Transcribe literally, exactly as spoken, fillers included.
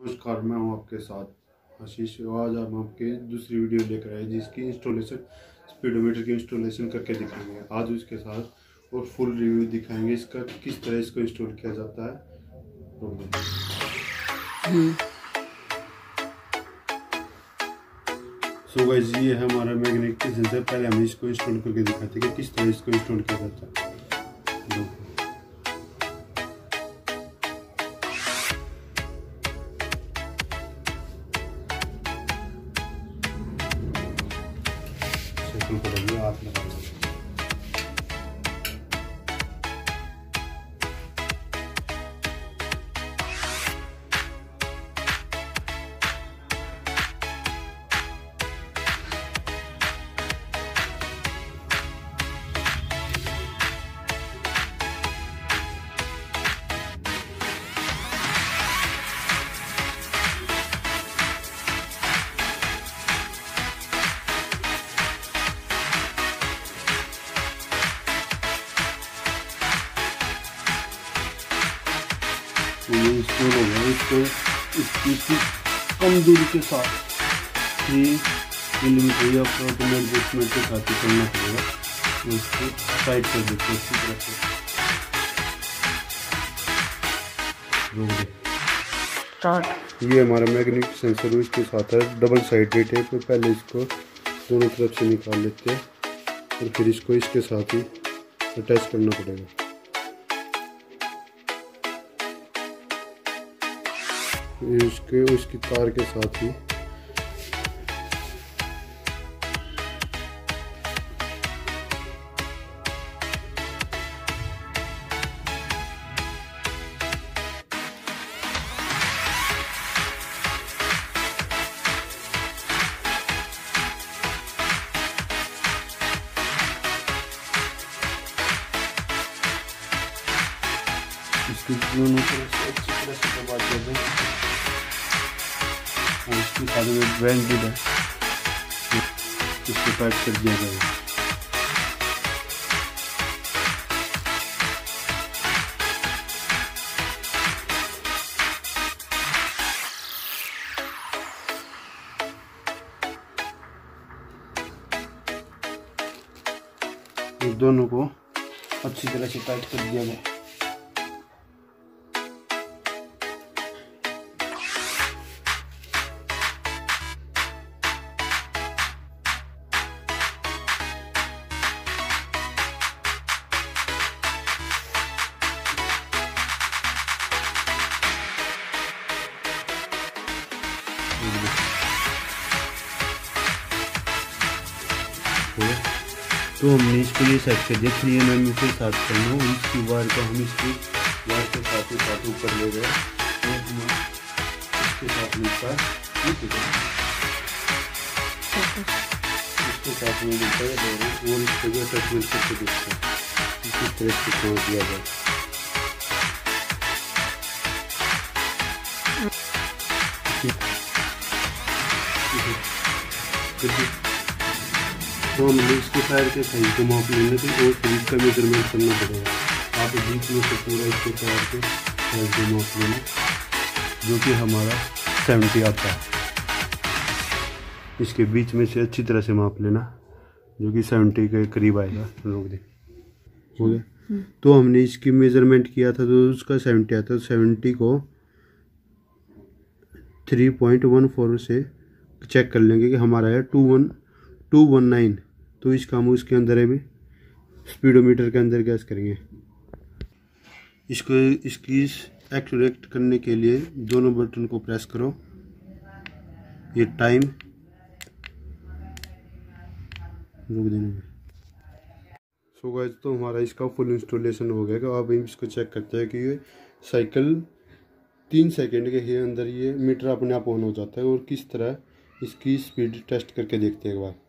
नमस्कार, मैं हूँ आपके साथ आशीष। आज हम आपके दूसरी वीडियो लेकर आए जिसकी इंस्टॉलेशन स्पीडोमीटर की इंस्टॉलेशन करके दिखाएंगे। आज उसके साथ और फुल रिव्यू दिखाएंगे इसका, किस तरह इसको इंस्टॉल किया जाता है। सो गाइस, ये है हमारा मैग्नेटिक सेंसर। पहले हम इसको इंस्टॉल करके दिखाते हैं कि किस तरह इसको इंस्टॉल किया जाता है। करेंगे हाथ लगाएंगे। तो ये इंस्टॉल हो गया। इसको इसकी कम दूरी के साथ थ्री मिलीमीटर या फोर्टी एडजस्टमेंट के साथ ही करना पड़ेगा। तो इसको टाइट कर देते हैं अच्छी तरह से। रोक दे स्टार्ट। ये हमारा मैग्नेटिक सेंसर इसके साथ है डबल साइडेड टेप। तो पहले इसको दोनों तरफ से निकाल लेते हैं और फिर इसको इसके साथ ही अटैच करना पड़ेगा। इसके उसकी तार के साथ ही इसकी दोनों तरफ से अच्छी तरह से दबा देते हैं। और इसके साथ में बैंड भी है, इसको टाइट कर दिया जाएगा। इस दोनों को अच्छी तरह से टाइट कर दिया जाए। तो हमने इसको ये सेट कर दिया थ्री एम एम के साथ करना हो। इसकी वायर को हम इसकी वायर के साथ ही साथ ऊपर ले गए और हम इसके साथ मिलता है इसके साथ में मिलता है और इसको जो अटैचमेंट करके देखते हैं किस तरह से छोड़ दिया जाए। तो हम इसके टायर के साइज को माप लेने के और फिर इसका मेजरमेंट करना पड़ेगा। आप बीच में से पूरा इसके टायर के साइज को माप लेना जो कि हमारा सेवेंटी आता है। इसके बीच में से अच्छी तरह से माप लेना जो कि सेवेंटी के करीब आएगा। रोक दे हो गया। तो हमने इसकी मेजरमेंट किया था तो उसका सेवेंटी आता है। सेवेंटी को थ्री पॉइंट वन फोर से चेक कर लेंगे कि हमारा है two one two one nine. तो इसका हम उसके अंदर है भी स्पीडोमीटर के अंदर गैस करेंगे। इसको इसकी एक्यूरेट करने के लिए दोनों बटन को प्रेस करो। ये टाइम रुक देने में। सो गाइस, तो हमारा इसका फुल इंस्टॉलेशन हो गया। अब हम इसको चेक करते हैं कि ये साइकिल तीन सेकेंड के ही अंदर ये मीटर अपने आप ऑन हो जाता है। और किस तरह इसकी स्पीड टेस्ट करके देखते हैं एक बार।